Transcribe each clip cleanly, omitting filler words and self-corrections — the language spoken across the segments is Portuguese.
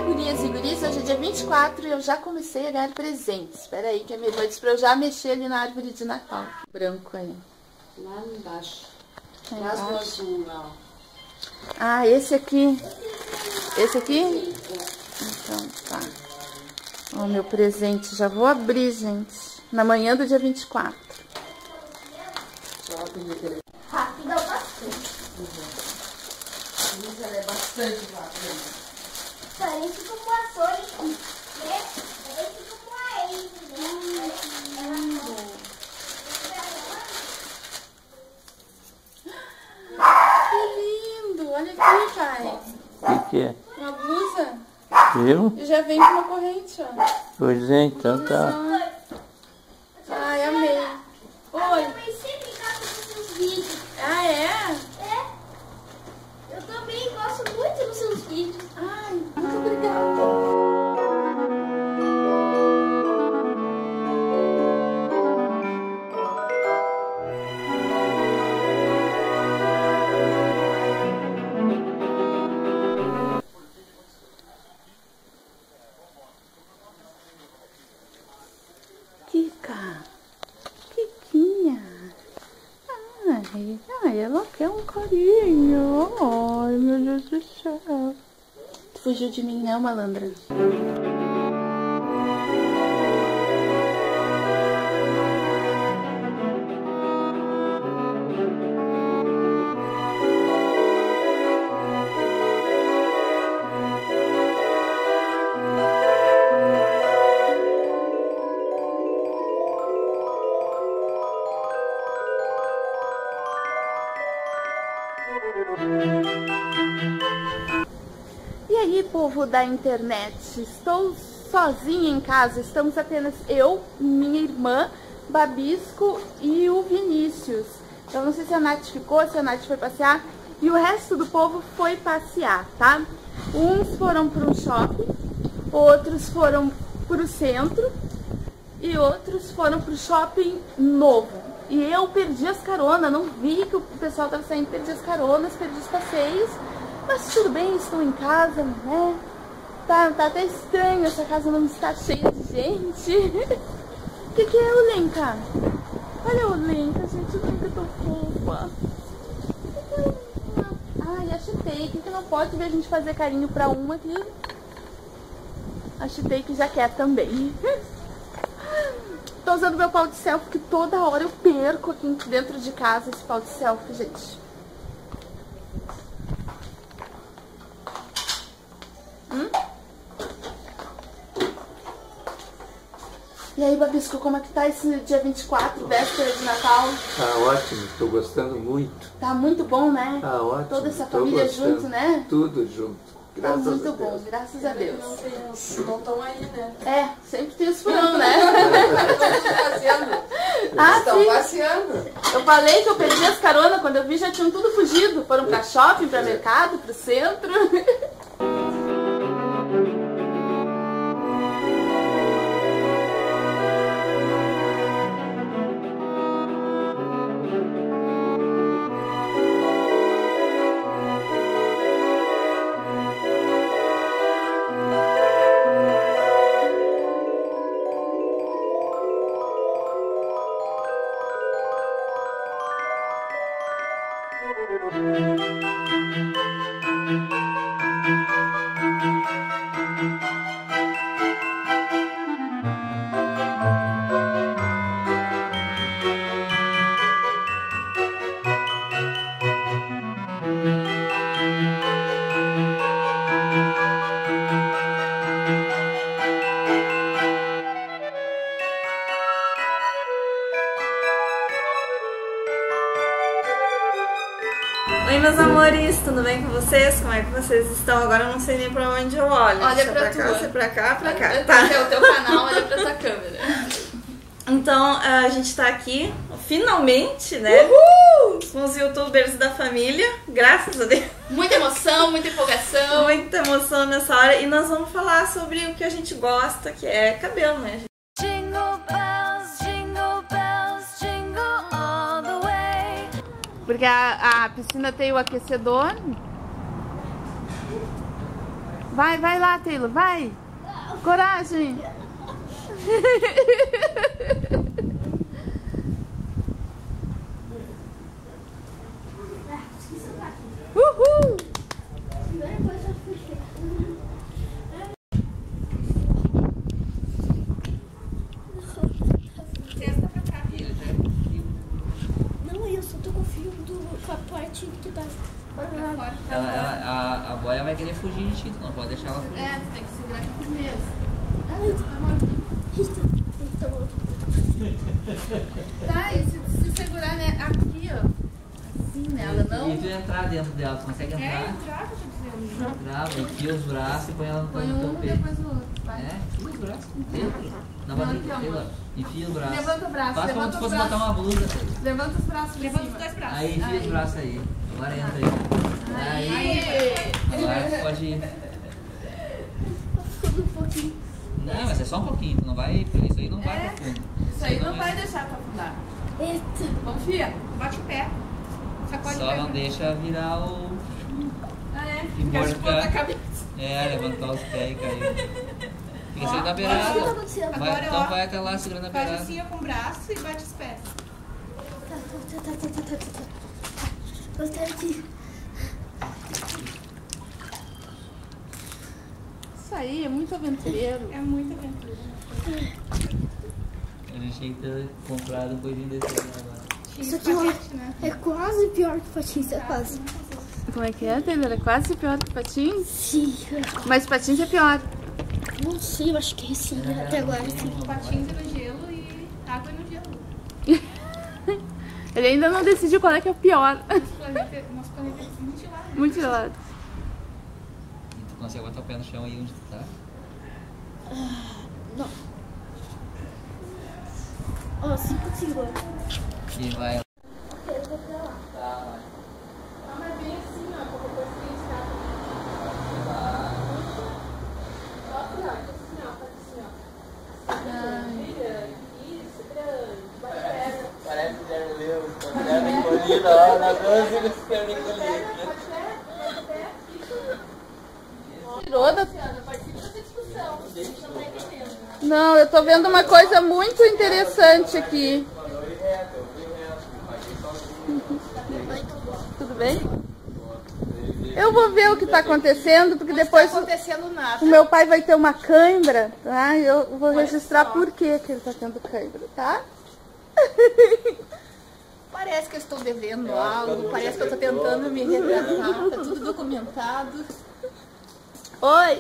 gurias e guris, hoje é dia 24 e eu já comecei a ganhar presentes. Espera aí que a minha irmã disse pra eu já mexer ali na árvore de Natal. Branco aí. Lá embaixo. Lá no azul, lá. Ah, esse aqui. Esse aqui? Então tá. Ó, meu presente. Já vou abrir, gente. Na manhã do dia 24. Rápido é bastante. Ela é bastante rápida. Parece como a Sonic, né? Parece como a Amy, né? Que lindo! Olha aqui, pai. O que é? Uma blusa. Eu? E já vem com uma corrente, ó. Pois é, então tá. Ai, amei. Oi. Eu pensei em casa dos seus vídeos. Ah, é? É. Eu também gosto muito dos seus vídeos. Ai, muito obrigada. Kika, Kikinha. Ai, ela quer um carinho. Ai, meu Deus do céu. Tu fugiu de mim, né, malandra? E aí, povo da internet, estou sozinha em casa, estamos apenas eu, minha irmã, Babisco e o Vinícius. Eu não sei se a Nath ficou, se a Nath foi passear, e o resto do povo foi passear, tá? Uns foram para um shopping, outros foram para o centro e outros foram para o shopping novo. E eu perdi as caronas, não vi que o pessoal estava saindo, perdi as caronas, perdi os passeios. Mas tudo bem, estou em casa, né? Tá até estranho, essa casa não está cheia de gente. O que é o Lenka? Olha o Lenka, gente, o Lenka é tão fofa. Ai, a Chitei, que não pode ver a gente fazer carinho pra uma aqui. A Chitei que já quer também. Tô usando meu pau de selfie, que toda hora eu perco aqui dentro de casa esse pau de selfie, gente. E aí, Babisco, como é que tá esse dia 24, véspera de Natal? Tá ótimo, tô gostando muito. Tá muito bom, né? Tá ótimo. Toda essa tô família gostando. junto, né? Tudo junto. Tá Graças muito a bom, Deus. graças a Deus. Não estão aí, né? É, sempre tem os furão, né? Estão passeando. Ah, Estão sim. passeando. Eu falei que eu perdi as caronas, quando eu vi já tinham tudo fugido. Foram pra shopping, pra mercado, pro centro. Oi, meus amores, tudo bem com vocês? Como é que vocês estão? Agora eu não sei nem pra onde eu olho. Olha se é pra cá, tua. se é pra cá, pra cá. Tá. Tá. É o teu canal, olha pra tua câmera. Então, a gente tá aqui, finalmente, né? Com os youtubers da família, graças a Deus. Muita emoção, muita empolgação. Muita emoção nessa hora. E nós vamos falar sobre o que a gente gosta, que é cabelo, né? Jingle bells, jingle all the way. Porque a piscina tem o aquecedor. Vai, vai lá, Taylor, vai. Coragem. Uhul. Não, eu só tô confiando com a parte que tu tá. A boia vai querer fugir de ti, tu não pode deixar ela fugir. É, tu tem que segurar aqui primeiro. Tá, e se segurar, né, aqui, ó. Assim, né, ela não... E tu entrar dentro dela, tu consegue entrar? entrar, que eu tô dizendo. Trava, enfia os braços e põe ela no Põe teu um, peito. depois o outro, vai. É, enfia os braços dentro. Na Não, barriga, aqui, Taylor. Enfia o braço. Levanta o braço, Faz como levanta se os fosse braços. botar uma blusa. Taylor. Levanta os braços pra Levanta cima. os dois braços. Aí enfia os braços aí. Agora entra aí. Aí. Agora pode ir. Um pouquinho. Não, mas é só um pouquinho, tu não vai. Isso aí não vai pro fundo. Isso aí não vai deixar tu afundar. Eita. Confia. Bate o pé. Sacode o Só pé. não deixa virar o. Ah, é? Emborcar. a cabeça. É, levantar os pés e cair. Fica sempre na O que tá beirada. acontecendo? Vai, Agora, então ó, vai até lá segurando a Faz beirada. assim ó, com o braço e bate os pés. Tá. Eu quero aqui. Isso aí é muito aventureiro. É muita aventura. A gente tinha que ter comprado um coisinho desse aí agora. Isso aqui né? é quase pior que patins, é quase. Como é que é, Taylor? É quase pior que patins? Sim. Mas patins é pior. Não sei, eu acho que sim, até agora sim. Patins no gelo e água no gelo. Ele ainda não decidiu qual é que é o pior. Nosso planeta é muito gelado. Muito gelado. E tu consegue botar o pé no chão aí onde tu tá? Ó, 5 segundos. E vai. Eu vou pra lá. Tá, Mas bem assim, ó, pra depois que está. parece que deve ler os cadernos encolhidos, ó, na dança dos cadernos encolhidos. Tirou da... Não, eu tô vendo uma coisa muito interessante aqui. Tudo bem? Eu vou ver o que tá acontecendo, porque depois acontecendo nada. o meu pai vai ter uma cãibra, tá? Eu vou registrar por que ele tá tendo cãibra, tá? Parece que eu estou devendo algo, parece que eu estou tentando me resgatar, tá tudo documentado. Oi!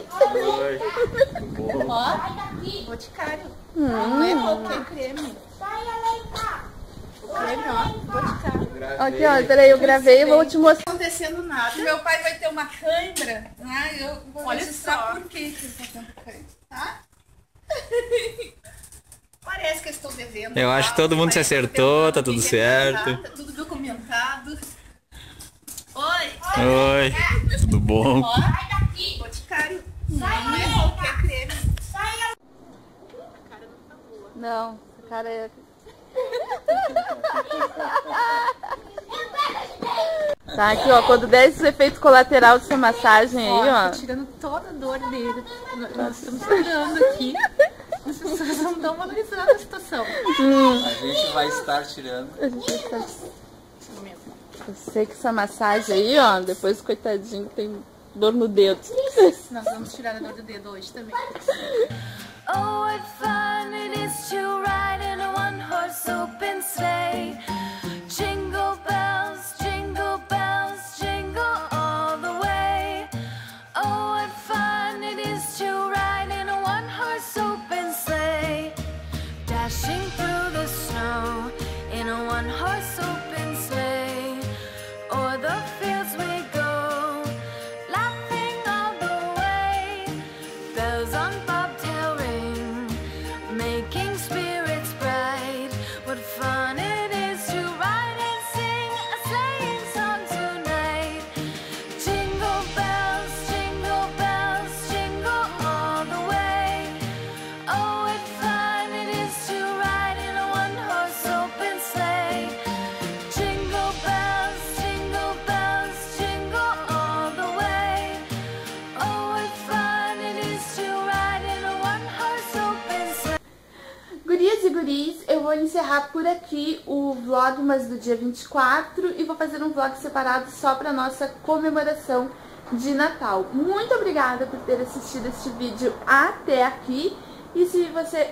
Ó, Boticário. Não é qualquer creme. O creme, ó, Boticário. Aqui, ó, peraí, eu gravei, eu vou te mostrar. Não está acontecendo nada. Meu pai vai ter uma cãibra, né? Eu vou Olha registrar só. por que ele tá tendo cãibra, tá? Parece que eu estou devendo Eu acho que algo, todo mundo se parece que eu acertou, estou tá tentando tudo me certo. resgatar, tá tudo documentado. Oi! Oi, tudo bom? Ó, Boticário. Não é qualquer creme. Não, essa cara é... Tá aqui, ó, quando der esse efeito colateral dessa massagem aí, ó. Tô tirando toda a dor dele. Nós estamos tirando aqui. As pessoas não estão valorizando a situação. A gente vai estar tirando. A gente vai ficar... Eu sei que essa massagem aí, ó, depois o coitadinho tem dor no dedo. Nós vamos tirar a dor do dedo hoje também. Oh, what fun it is to ride in a one-horse open sleigh. Jingle bells, jingle all the way. Oh, what fun it is to ride in a one-horse open sleigh. Dashing through the snow in a one-horse open sleigh. O'er the fields we go, laughing all the way. Bells on bobtail ring, making spirits bright. What fun it is to ride encerrar por aqui o Vlogmas do dia 24 e vou fazer um vlog separado só para nossa comemoração de Natal. Muito obrigada por ter assistido este vídeo até aqui. E se você...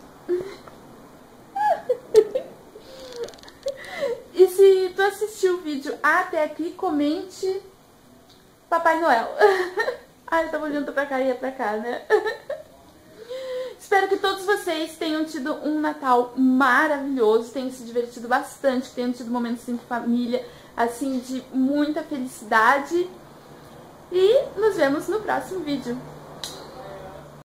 E se tu assistiu o vídeo até aqui, comente Papai Noel. Ai, eu tava olhando pra cá e ia pra cá, né? Espero que todos vocês tenham tido um Natal maravilhoso, tenham se divertido bastante, tenham tido momentos em família, assim, de muita felicidade. E nos vemos no próximo vídeo.